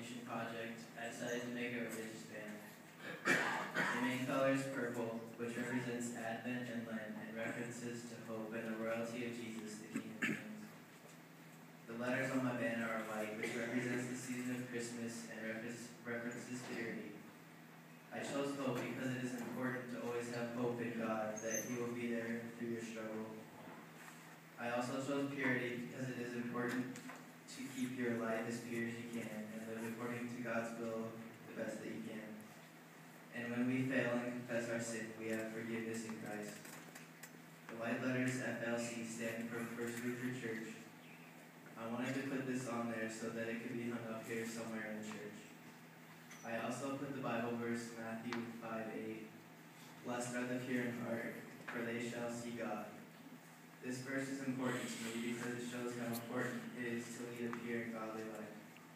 Mission Project, I decided to make a religious band. The main color is purple, which represents Advent and Lent and references to hope and the royalty of Jesus, the King of Kings. The letters on my banner are white, which represents the season of Christmas and references purity. I chose hope because it is important to always have hope in God, that He will be there through your struggle. I also chose purity because it is important to keep your life as pure as you can and live according to God's will the best that you can. And when we fail and confess our sin, we have forgiveness in Christ. The white letters FLC stand for First Lutheran Church. I wanted to put this on there so that it could be hung up here somewhere in the church. I also put the Bible verse Matthew 5:8. Blessed are the pure in heart, for they shall see God. This verse is important to me because it shows how important it is to lead a pure and godly life.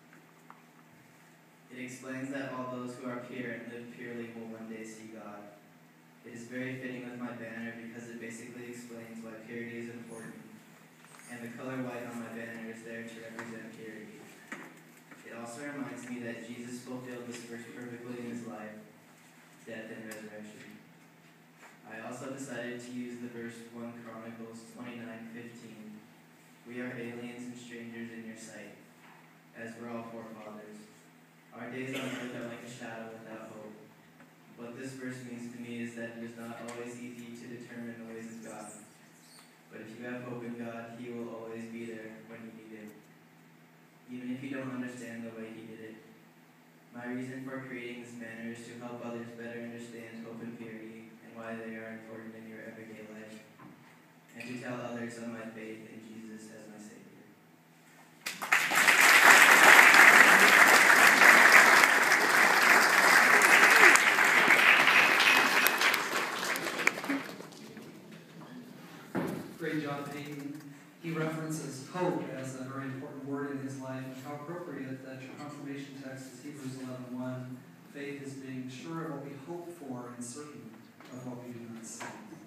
It explains that all those who are pure and live purely will one day see God. It is very fitting with my banner because it basically explains why purity is important, and the color white on my banner is there to represent purity. It also reminds me that Jesus fulfilled this verse perfectly in his life, death, and resurrection. I also decided to use the verse 1 Chronicles 29:15. We are aliens and strangers in your sight, as we're all forefathers. Our days on earth are like a shadow without hope. What this verse means to me is that it is not always easy to determine the ways of God. But if you have hope in God, He will always be there when you need Him, even if you don't understand the way He did it. My reason for creating this banner is to help others better understand hope and purity and why they are important in your everyday life, and to tell others of my faith in Jesus as my Savior. Great job, Peyton. He references hope as a very important word in his life, and how appropriate that your confirmation text is Hebrews 11:1. Faith is being sure of what we hope for and certain of what we do not see.